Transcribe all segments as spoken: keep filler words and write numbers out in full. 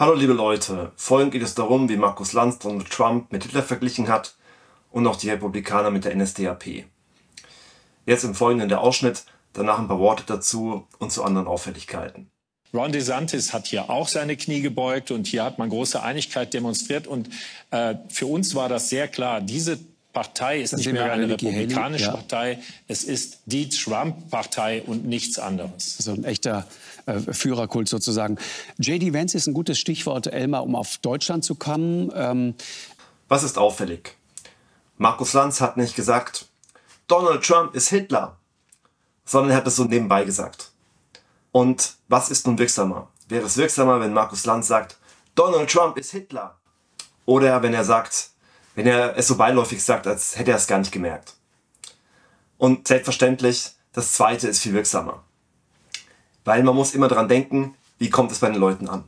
Hallo liebe Leute, vorhin geht es darum, wie Markus Lanz Donald Trump mit Hitler verglichen hat und auch die Republikaner mit der N S D A P. Jetzt im Folgenden der Ausschnitt, danach ein paar Worte dazu und zu anderen Auffälligkeiten. Ron DeSantis hat hier auch seine Knie gebeugt und hier hat man große Einigkeit demonstriert. Und äh, für uns war das sehr klar, diese Partei ist Das nicht sehen wir mehr eine an Nikki republikanische Haley, ja. Partei, es ist die Trump-Partei und nichts anderes. So ein echter äh, Führerkult sozusagen. J D Vance ist ein gutes Stichwort, Elmar, um auf Deutschland zu kommen. Ähm Was ist auffällig? Markus Lanz hat nicht gesagt, Donald Trump ist Hitler, sondern er hat es so nebenbei gesagt. Und was ist nun wirksamer? Wäre es wirksamer, wenn Markus Lanz sagt, Donald Trump ist Hitler? Oder wenn er sagt, wenn er es so beiläufig sagt, als hätte er es gar nicht gemerkt. Und selbstverständlich, das Zweite ist viel wirksamer. Weil man muss immer daran denken, wie kommt es bei den Leuten an.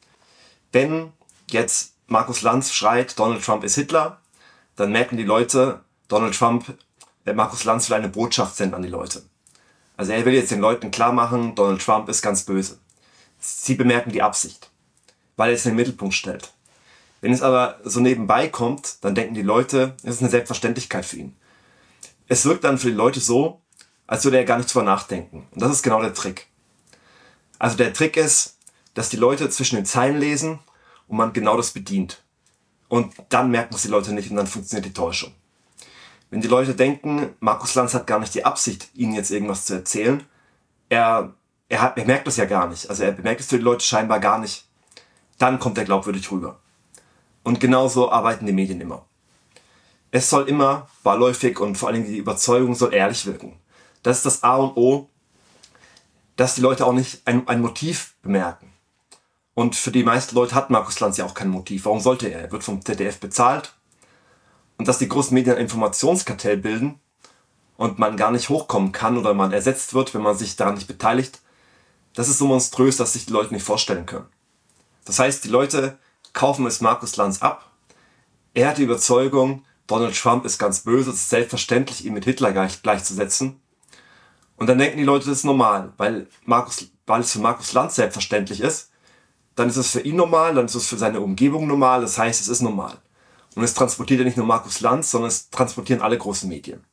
Wenn jetzt Markus Lanz schreit, Donald Trump ist Hitler, dann merken die Leute, Donald Trump, äh, Markus Lanz will eine Botschaft senden an die Leute. Also er will jetzt den Leuten klar machen, Donald Trump ist ganz böse. Sie bemerken die Absicht, weil er es in den Mittelpunkt stellt. Wenn es aber so nebenbei kommt, dann denken die Leute, es ist eine Selbstverständlichkeit für ihn. Es wirkt dann für die Leute so, als würde er gar nicht drüber nachdenken. Und das ist genau der Trick. Also der Trick ist, dass die Leute zwischen den Zeilen lesen und man genau das bedient. Und dann merken es die Leute nicht und dann funktioniert die Täuschung. Wenn die Leute denken, Markus Lanz hat gar nicht die Absicht, ihnen jetzt irgendwas zu erzählen, er, er, hat, er merkt das ja gar nicht. Also er bemerkt es für die Leute scheinbar gar nicht. Dann kommt er glaubwürdig rüber. Und genauso arbeiten die Medien immer. Es soll immer beiläufig und vor allem die Überzeugung soll ehrlich wirken. Das ist das A und O, dass die Leute auch nicht ein, ein Motiv bemerken. Und für die meisten Leute hat Markus Lanz ja auch kein Motiv. Warum sollte er? Er wird vom Z D F bezahlt. Und dass die großen Medien ein Informationskartell bilden und man gar nicht hochkommen kann oder man ersetzt wird, wenn man sich daran nicht beteiligt, das ist so monströs, dass sich die Leute nicht vorstellen können. Das heißt, die Leute kaufen es Markus Lanz ab. Er hat die Überzeugung, Donald Trump ist ganz böse, es ist selbstverständlich, ihn mit Hitler gleich, gleichzusetzen. Und dann denken die Leute, das ist normal, weil, Markus, weil es für Markus Lanz selbstverständlich ist. Dann ist es für ihn normal, dann ist es für seine Umgebung normal, das heißt, es ist normal. Und es transportiert ja nicht nur Markus Lanz, sondern es transportieren alle großen Medien.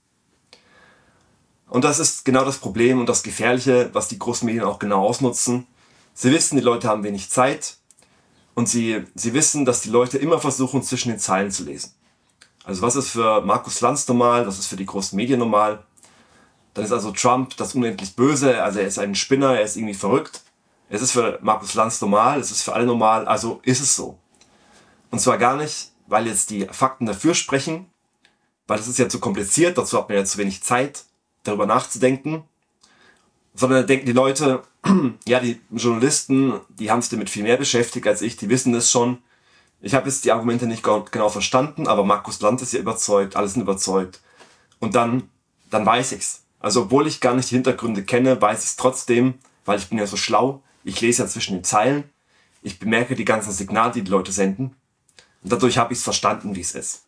Und das ist genau das Problem und das Gefährliche, was die großen Medien auch genau ausnutzen. Sie wissen, die Leute haben wenig Zeit und sie, sie wissen, dass die Leute immer versuchen, zwischen den Zeilen zu lesen. Also was ist für Markus Lanz normal, was ist für die großen Medien normal? Dann ist also Trump das unendlich Böse, also er ist ein Spinner, er ist irgendwie verrückt. Es ist für Markus Lanz normal, es ist für alle normal, also ist es so. Und zwar gar nicht, weil jetzt die Fakten dafür sprechen, weil es ist ja zu kompliziert, dazu hat man ja zu wenig Zeit, darüber nachzudenken, sondern da denken die Leute, ja, die Journalisten, die haben sich damit viel mehr beschäftigt als ich, die wissen das schon. Ich habe jetzt die Argumente nicht genau verstanden, aber Markus Lanz ist ja überzeugt, alle sind überzeugt. Und dann, dann weiß ich's. Also obwohl ich gar nicht die Hintergründe kenne, weiß ich es trotzdem, weil ich bin ja so schlau. Ich lese ja zwischen den Zeilen, ich bemerke die ganzen Signale, die die Leute senden. Und dadurch habe ich es verstanden, wie es ist.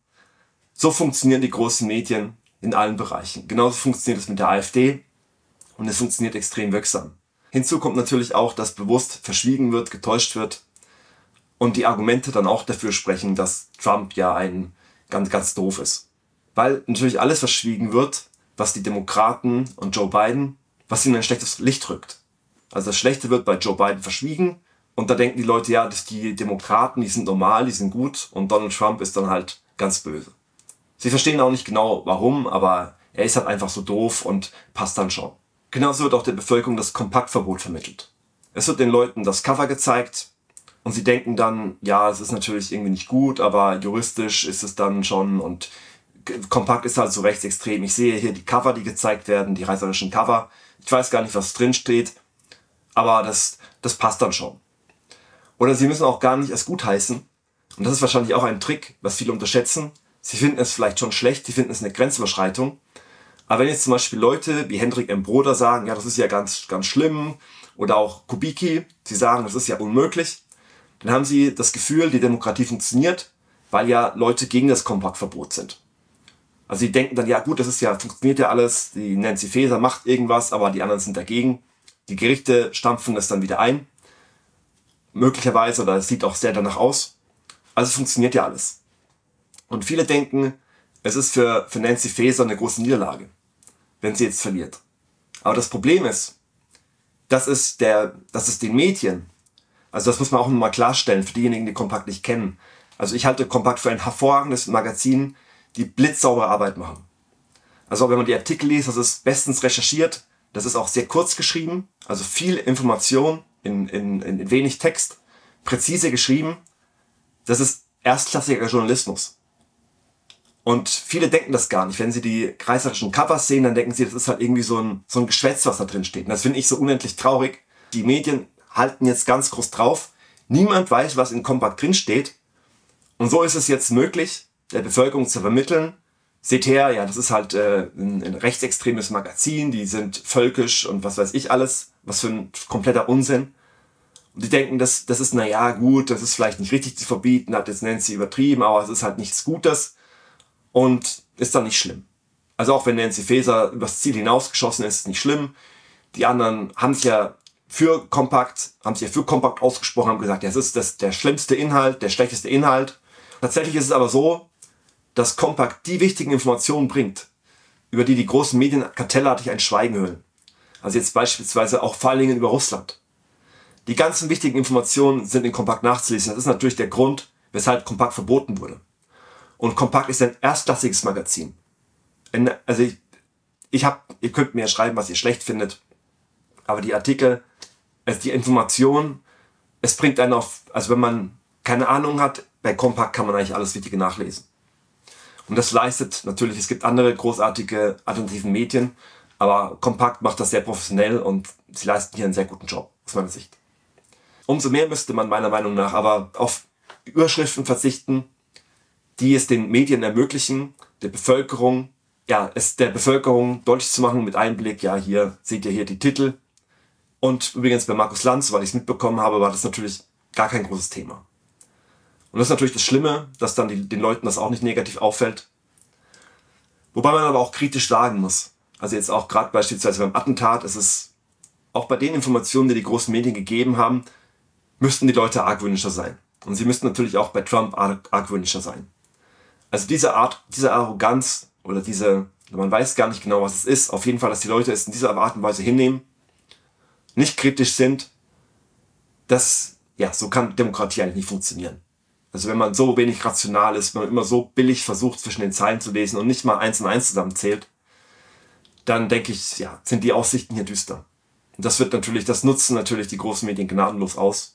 So funktionieren die großen Medien in allen Bereichen. Genauso funktioniert es mit der AfD und es funktioniert extrem wirksam. Hinzu kommt natürlich auch, dass bewusst verschwiegen wird, getäuscht wird und die Argumente dann auch dafür sprechen, dass Trump ja ein ganz, ganz doof ist. Weil natürlich alles verschwiegen wird, was die Demokraten und Joe Biden, was ihnen ein schlechtes Licht rückt. Also das Schlechte wird bei Joe Biden verschwiegen. Und da denken die Leute, ja, dass die Demokraten, die sind normal, die sind gut und Donald Trump ist dann halt ganz böse. Sie verstehen auch nicht genau warum, aber er ist halt einfach so doof und passt dann schon. Genauso wird auch der Bevölkerung das Kompaktverbot vermittelt. Es wird den Leuten das Cover gezeigt und sie denken dann, ja, es ist natürlich irgendwie nicht gut, aber juristisch ist es dann schon und Kompakt ist halt so rechtsextrem. Ich sehe hier die Cover, die gezeigt werden, die reißerischen Cover. Ich weiß gar nicht, was drin steht, aber das, das passt dann schon. Oder sie müssen auch gar nicht es gutheißen. Und das ist wahrscheinlich auch ein Trick, was viele unterschätzen. Sie finden es vielleicht schon schlecht, sie finden es eine Grenzüberschreitung. Aber wenn jetzt zum Beispiel Leute wie Hendrik M. Broder sagen, ja, das ist ja ganz, ganz schlimm, oder auch Kubicki, sie sagen, das ist ja unmöglich, dann haben sie das Gefühl, die Demokratie funktioniert, weil ja Leute gegen das Kompaktverbot sind. Also sie denken dann, ja gut, das ist ja, funktioniert ja alles, die Nancy Faeser macht irgendwas, aber die anderen sind dagegen. Die Gerichte stampfen das dann wieder ein. möglicherweise, oder es sieht auch sehr danach aus. Also es funktioniert ja alles. Und viele denken, es ist für, für Nancy Faeser eine große Niederlage, wenn sie jetzt verliert. Aber das Problem ist, dass es, der, dass es den Medien, also das muss man auch nochmal klarstellen für diejenigen, die Kompakt nicht kennen. Also ich halte Kompakt für ein hervorragendes Magazin, die blitzsaubere Arbeit machen. Also wenn man die Artikel liest, das ist bestens recherchiert, das ist auch sehr kurz geschrieben, also viel Information in, in, in wenig Text, präzise geschrieben. Das ist erstklassiger Journalismus. Und viele denken das gar nicht. Wenn sie die reißerischen Covers sehen, dann denken sie, das ist halt irgendwie so ein, so ein Geschwätz, was da drin steht. Und das finde ich so unendlich traurig. Die Medien halten jetzt ganz groß drauf. Niemand weiß, was in Kompakt drin steht. Und so ist es jetzt möglich, der Bevölkerung zu vermitteln. Seht her, ja, das ist halt äh, ein, ein rechtsextremes Magazin, die sind völkisch und was weiß ich alles. Was für ein kompletter Unsinn. Und die denken, das, das ist, naja, gut, das ist vielleicht nicht richtig zu verbieten, hat jetzt Nancy übertrieben, aber es ist halt nichts Gutes. Und ist dann nicht schlimm. Also auch wenn Nancy Faeser übers Ziel hinausgeschossen ist, ist nicht schlimm. Die anderen haben sich ja für Kompakt, haben sich ja für Kompakt ausgesprochen, haben gesagt, ja, es ist das, der schlimmste Inhalt, der schlechteste Inhalt. Tatsächlich ist es aber so, dass Kompakt die wichtigen Informationen bringt, über die die großen Medien kartellartig ein Schweigen hüllen. Also jetzt beispielsweise auch vor allen Dingen über Russland. Die ganzen wichtigen Informationen sind in Kompakt nachzulesen. Das ist natürlich der Grund, weshalb Kompakt verboten wurde. Und Kompakt ist ein erstklassiges Magazin. Also ich, ich hab, ihr könnt mir schreiben, was ihr schlecht findet. Aber die Artikel, also die Information, es bringt einen auf, also wenn man keine Ahnung hat, bei Kompakt kann man eigentlich alles Wichtige nachlesen. Und das leistet natürlich, es gibt andere großartige alternativen Medien, aber Kompakt macht das sehr professionell und sie leisten hier einen sehr guten Job, aus meiner Sicht. Umso mehr müsste man meiner Meinung nach aber auf Überschriften verzichten, die es den Medien ermöglichen, der Bevölkerung, ja, es der Bevölkerung deutlich zu machen mit Einblick, ja, hier seht ihr hier die Titel. Und übrigens bei Markus Lanz, weil ich es mitbekommen habe, war das natürlich gar kein großes Thema. Und das ist natürlich das Schlimme, dass dann die, den Leuten das auch nicht negativ auffällt. Wobei man aber auch kritisch sagen muss. Also jetzt auch gerade beispielsweise beim Attentat, ist es auch bei den Informationen, die die großen Medien gegeben haben, müssten die Leute argwöhnischer sein. Und sie müssten natürlich auch bei Trump argwöhnischer sein. Also diese Art, diese Arroganz oder diese, man weiß gar nicht genau, was es ist, auf jeden Fall, dass die Leute es in dieser Art und Weise hinnehmen, nicht kritisch sind, das, ja, so kann Demokratie eigentlich nicht funktionieren. Also wenn man so wenig rational ist, wenn man immer so billig versucht, zwischen den Zeilen zu lesen und nicht mal eins und eins zusammenzählt, dann denke ich, ja, sind die Aussichten hier düster. Und das wird natürlich, das nutzen natürlich die großen Medien gnadenlos aus.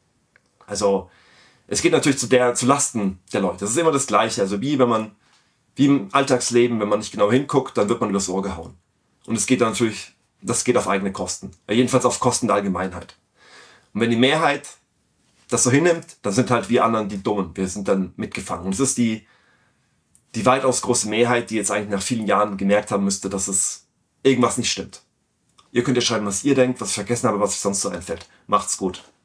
Also, es geht natürlich zu der, zu Lasten der Leute. Das ist immer das Gleiche. Also wie wenn man, wie im Alltagsleben, wenn man nicht genau hinguckt, dann wird man übers Ohr gehauen. Und es geht dann natürlich, das geht auf eigene Kosten. Jedenfalls auf Kosten der Allgemeinheit. Und wenn die Mehrheit das so hinnimmt, dann sind halt wir anderen die Dummen. Wir sind dann mitgefangen. Und es ist die, die weitaus große Mehrheit, die jetzt eigentlich nach vielen Jahren gemerkt haben müsste, dass es irgendwas nicht stimmt. Ihr könnt ja schreiben, was ihr denkt, was ich vergessen habe, was euch sonst so einfällt. Macht's gut.